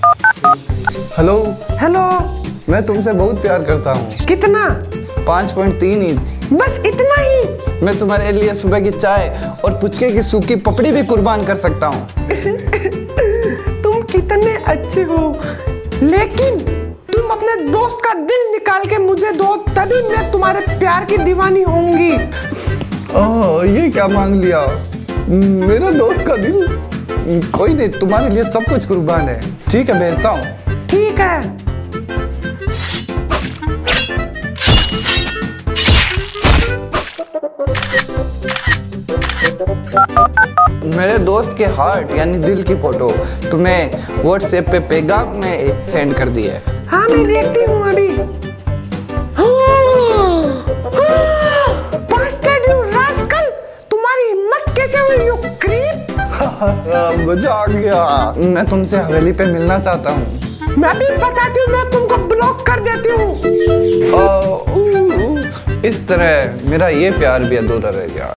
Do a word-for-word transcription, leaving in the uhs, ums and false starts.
Hello. Hello. मैं तुमसे बहुत प्यार करता हूँ। कितना? पाँच पॉइंट तीन इंच। बस इतना ही? मैं तुम्हारे लिए सुबह की चाय और पुचके की सूखी पपड़ी भी कुर्बान कर सकता हूँ। तुम कितने अच्छे हो, लेकिन तुम अपने दोस्त का दिल निकाल के मुझे दो, तभी मैं तुम्हारे प्यार की दीवानी होंगी। ओह, ये क्या मांग लिया? मेरा दोस्त का दिल? कोई नहीं, तुम्हारे लिए सब कुछ कुर्बान है। ठीक है, भेजता हूँ। ठीक है। मेरे दोस्त के हार्ट यानी दिल की फोटो तुम्हें व्हाट्सएप पे पैगाम में सेंड कर दी है। हाँ, मैं देखती हूँ अभी। Bastard, you rascal! तुम्हारी हिम्मत कैसे हुई, यू क्रीप! मजा आ गया। मैं तुमसे हवेली पे मिलना चाहता हूँ। मैं भी बताती हूँ, मैं तुमको ब्लॉक कर देती हूँ। इस तरह मेरा ये प्यार भी अधूरा रह गया।